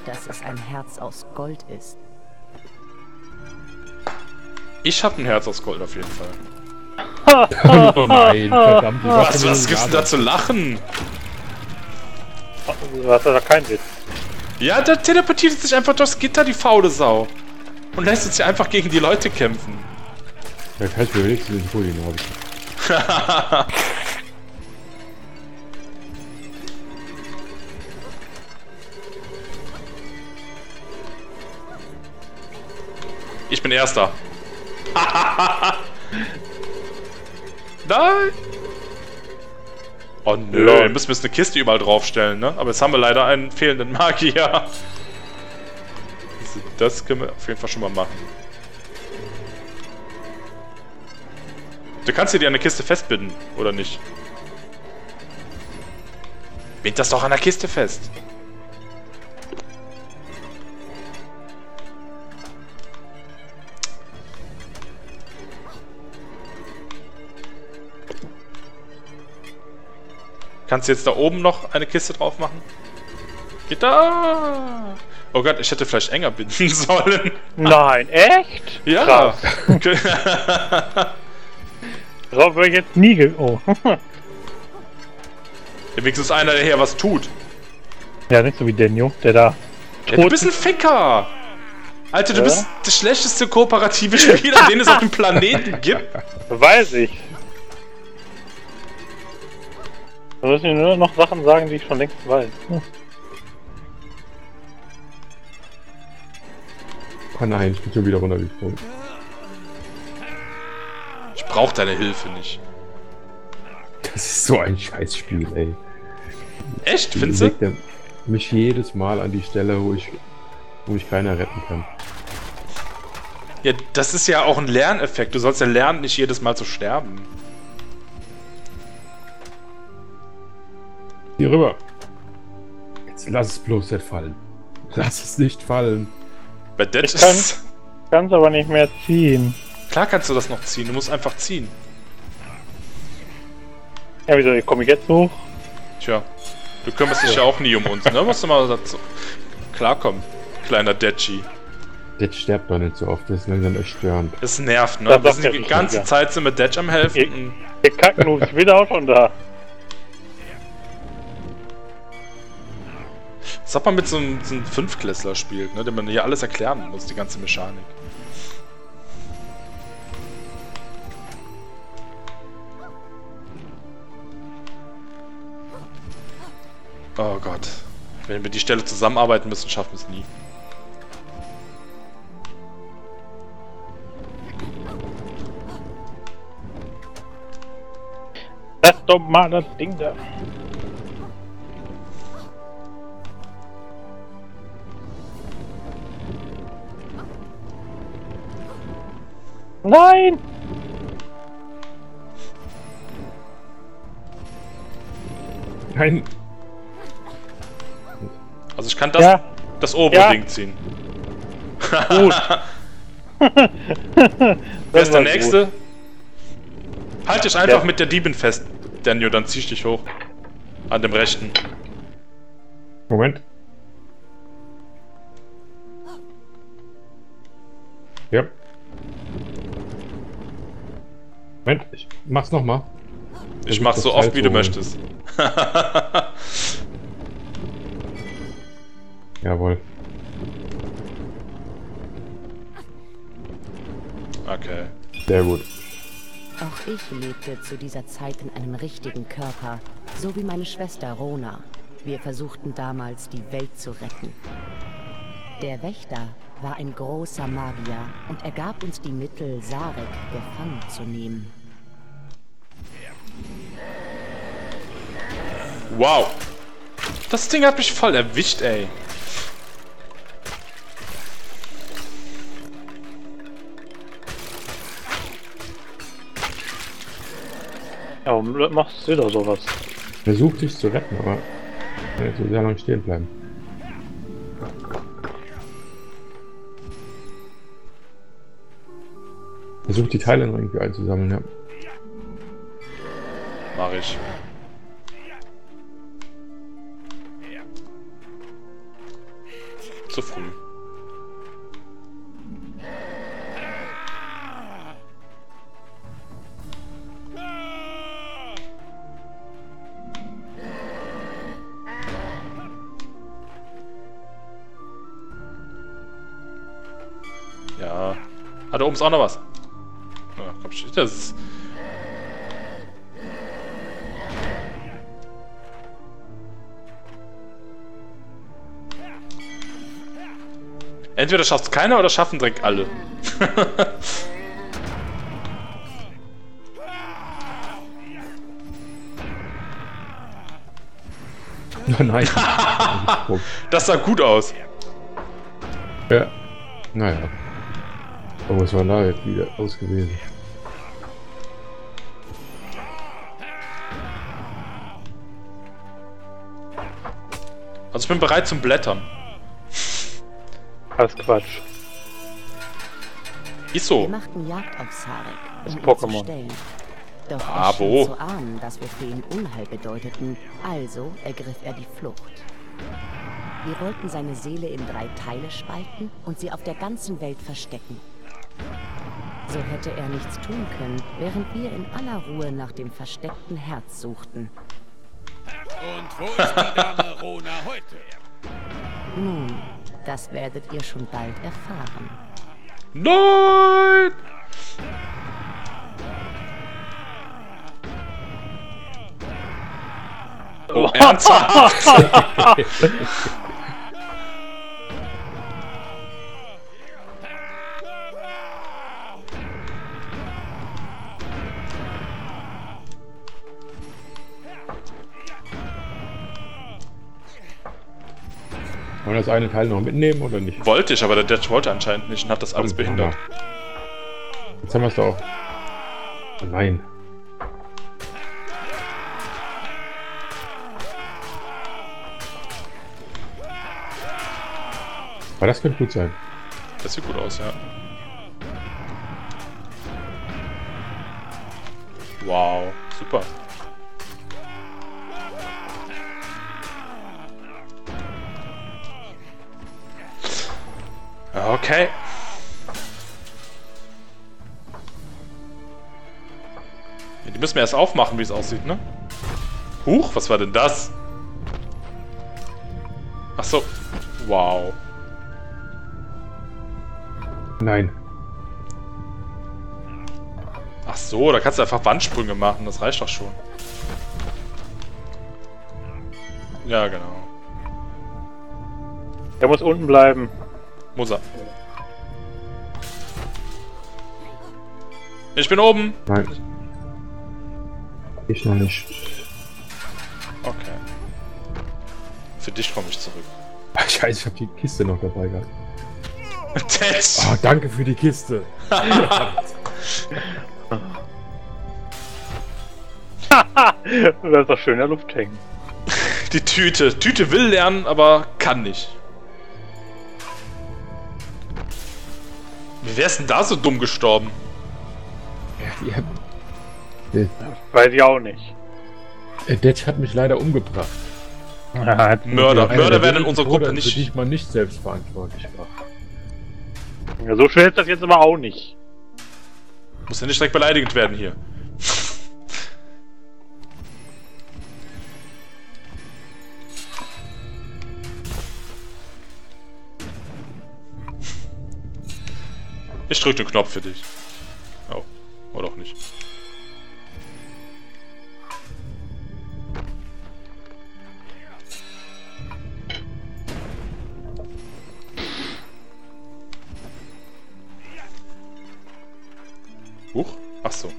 dass es ein Herz aus Gold ist. Ich hab ein Herz aus Gold auf jeden Fall. Oh nein, verdammt. Was gibt's denn da zu lachen? Du hast da keinen Witz. Ja, da teleportiert sich einfach durchs Gitter, die faule Sau. Und lässt uns ja einfach gegen die Leute kämpfen. Da kann ich mir wenigstens den Folien haben. Ich bin Erster. Nein! Oh nö, wir müssen jetzt eine Kiste überall draufstellen, ne? Aber jetzt haben wir leider einen fehlenden Magier. Also das können wir auf jeden Fall schon mal machen. Du kannst dir an der Kiste festbinden, oder nicht? Bind das doch an der Kiste fest. Kannst du jetzt da oben noch eine Kiste drauf machen? Geht da! Oh Gott, ich hätte vielleicht enger binden sollen. Nein, echt? Ja! Krass. Darauf wäre ich jetzt nie Oh. Wenigstens einer, der hier was tut. Ja, nicht so wie Denjo, der da. Ja, du bist ein Ficker! Alter, du bist der schlechteste kooperative Spieler, den es auf dem Planeten gibt. Weiß ich. Da müssen wir nur noch Sachen sagen, die ich schon längst weiß. Oh nein, ich bin schon wieder runtergesprungen. Ich brauch deine Hilfe nicht. Das ist so ein Scheißspiel, ey. Echt, findest du? Legt er mich jedes Mal an die Stelle, wo mich keiner retten kann. Ja, das ist ja auch ein Lerneffekt. Du sollst ja lernen, nicht jedes Mal zu sterben. Hier rüber. Jetzt lass es bloß nicht fallen. Lass es nicht fallen. Bei Dead Ich ist... kann's aber nicht mehr ziehen. Klar kannst du das noch ziehen. Du musst einfach ziehen. Ja, wieso? Ich komme jetzt hoch. Tja, du kümmerst dich ja auch nie um uns, ne? Musst du mal dazu klarkommen, kleiner Deadchi. Jetzt stirbt doch nicht so oft, das ist langsam echt störend. Das nervt, ne? Das Wir sagt sind der die ganze Richtige. Zeit so mit Dead am helfen. Der Kackenhuf ist wieder auch schon da. Das hat man mit so einem Fünftklässler spielt, ne? Dem man hier alles erklären muss, die ganze Mechanik. Oh Gott. Wenn wir die Stelle zusammenarbeiten müssen, schaffen wir es nie. Lass doch mal das Ding da. Nein! Nein. Also ich kann das, das obere Ja. Ding ziehen. Gut. Wer ist der war Nächste? gut. Halt dich einfach Ja. mit der Diebin fest, Daniel, dann zieh ich dich hoch. An dem rechten. Moment. Ja. Moment, ich mach's nochmal. Ich mach's so oft, wie du möchtest. Jawohl. Okay. Sehr gut. Auch ich lebte zu dieser Zeit in einem richtigen Körper, so wie meine Schwester Rona. Wir versuchten damals, die Welt zu retten. Der Wächter war ein großer Magier und er gab uns die Mittel, Sarek gefangen zu nehmen. Wow. Das Ding hat mich voll erwischt, ey. Ja, warum machst du da sowas? Versuch dich zu retten, aber so sehr lange stehen bleiben. Versuch die Teile noch irgendwie einzusammeln, ja. Mach ich. zu früh. Ja. Ah, da oben ist auch noch was. Ja, komm, shit, das ist... Entweder schafft es keiner oder schaffen direkt alle. Nein. Das sah gut aus. Ja. Naja. Aber was war da jetzt wieder aus gewesen? Also ich bin bereit zum Blättern. Alles Quatsch. Ist so. Wir machten Jagd auf Sarek, Das um ist ihn zu Pokémon. stellen. Doch Ah, er schien wo? zu ahnen, dass wir für ihn Unheil bedeuteten, also ergriff er die Flucht. Wir wollten seine Seele in 3 Teile spalten und sie auf der ganzen Welt verstecken. So hätte er nichts tun können, während wir in aller Ruhe nach dem versteckten Herz suchten. Und wo ist die Dame Rona heute? Nun, das werdet ihr schon bald erfahren. Nein! Oh, ernsthaft? Wollen wir das eine Teil noch mitnehmen oder nicht? Wollte ich, aber der Dutch wollte anscheinend nicht und hat das alles Komm, behindert. Jetzt haben wir es doch. Oh nein. Aber das könnte gut sein. Das sieht gut aus, ja. Wow, super. Okay. Ja, die müssen wir erst aufmachen, wie es aussieht, ne? Huch, was war denn das? Ach so. Wow. Nein. Ach so, da kannst du einfach Wandsprünge machen, das reicht doch schon. Ja, genau. Der muss unten bleiben. Muss er. Ich bin oben. Nein. Ich noch nicht. Okay. Für dich komme ich zurück. Ach, scheiße, ich habe die Kiste noch dabei gehabt. Tess! Oh, danke für die Kiste. Das ist doch schön in der Luft hängen. Die Tüte. Tüte will lernen, aber kann nicht. Wie wär's denn da so dumm gestorben? Ja, Weiß ich auch nicht. Detch hat mich leider umgebracht. Mörder. Einer Mörder der werden in wenigen unserer Tode, Gruppe für die nicht... ich mal nicht selbst verantwortlich war. Ja, so schwer ist das jetzt aber auch nicht. Muss ja nicht direkt beleidigend werden hier. Ich drück den Knopf für dich. Oh. Oder auch nicht. Huch. Ach so.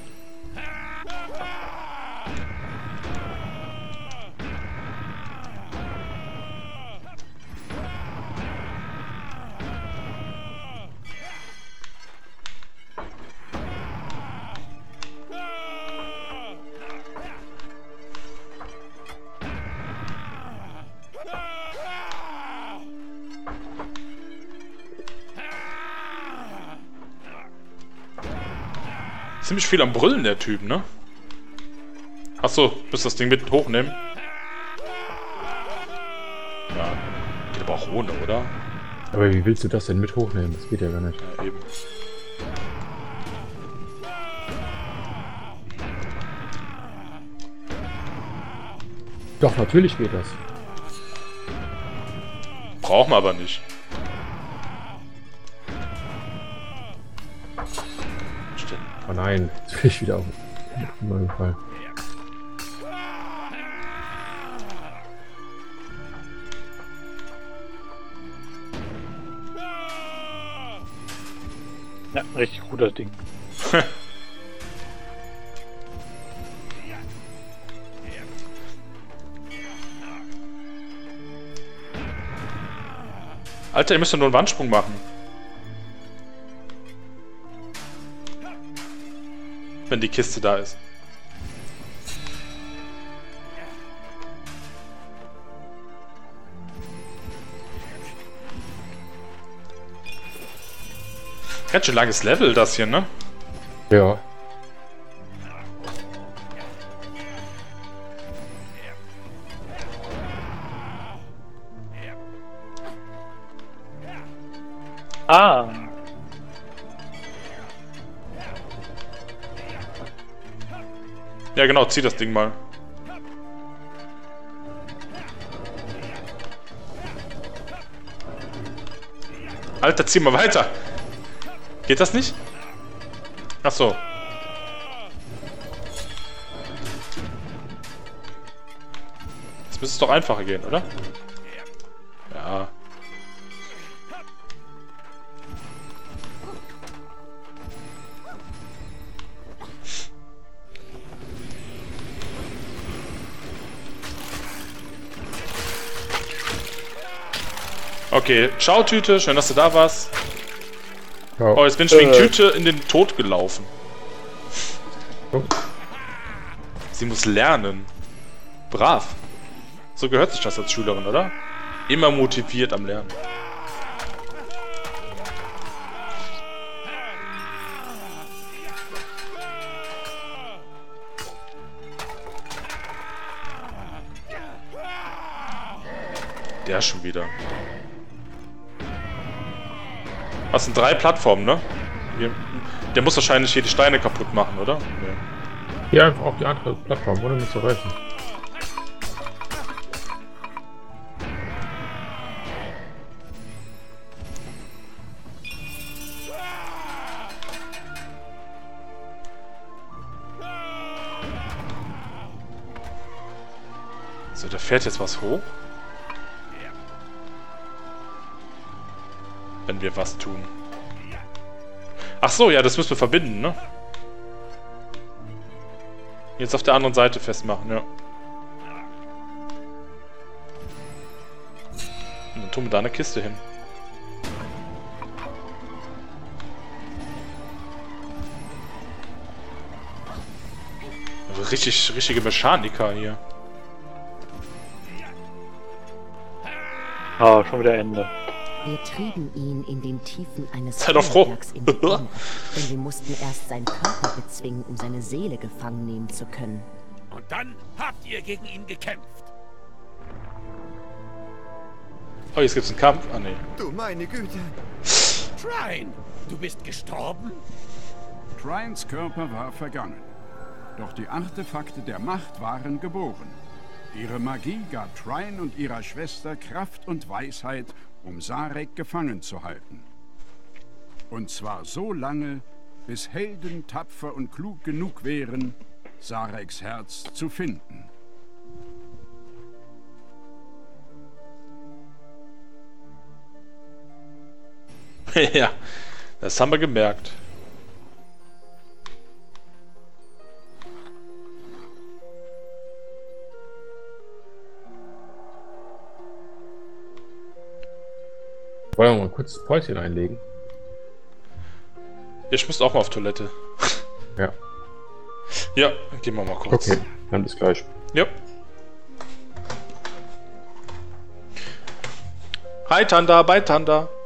Ziemlich viel am Brüllen, der Typ, ne? Achso, müsst das Ding mit hochnehmen? Ja. Geht aber auch Krone, oder? Aber wie willst du das denn mit hochnehmen? Das geht ja gar nicht. Ja, eben. Doch, natürlich geht das. Brauchen wir aber nicht. Stimmt. Oh nein, jetzt bin ich wieder auf den Fall. Ja, richtig guter Ding. Alter, ihr müsst doch nur einen Wandsprung machen. Wenn die Kiste da ist. Ganz schön langes Level, das hier, ne? Ja. Ah, Ja genau, zieh das Ding mal. Alter, zieh mal weiter. Geht das nicht? Ach so. Jetzt müsste es doch einfacher gehen, oder? Ja. Okay, ciao Tüte, schön, dass du da warst. Ja. Oh, jetzt bin ich wegen Tüte in den Tod gelaufen. Oh. Sie muss lernen. Brav. So gehört sich das als Schülerin, oder? Immer motiviert am Lernen. Der schon wieder. Das sind 3 Plattformen, ne? Der muss wahrscheinlich hier die Steine kaputt machen, oder? Nee. Hier einfach auf die andere Plattform, ohne mich zu reißen. So, da fährt jetzt was hoch. Wenn wir was tun. Ach so, ja, das müssen wir verbinden, ne? Jetzt auf der anderen Seite festmachen, ja. Und dann tun wir da eine Kiste hin. Also richtige Mechaniker hier. ah, schon wieder Ende. Wir trieben ihn in den Tiefen eines Sei doch froh. Feuerwerks in die Enge, denn wir mussten erst seinen Körper bezwingen, um seine Seele gefangen nehmen zu können. Und dann habt ihr gegen ihn gekämpft. Oh, jetzt gibt's einen Kampf. Ah, nee. Du meine Güte. Trine, du bist gestorben? Trines Körper war vergangen. Doch die Artefakte der Macht waren geboren. Ihre Magie gab Trine und ihrer Schwester Kraft und Weisheit, um Sarek gefangen zu halten. Und zwar so lange, bis Helden tapfer und klug genug wären, Sareks Herz zu finden. Ja, das haben wir gemerkt. Wollen wir mal kurz das Päuschen einlegen? Ich müsste auch mal auf Toilette. Ja. Ja, gehen wir mal kurz. Okay, dann bis gleich. Ja. Hi Tanda, bye Tanda.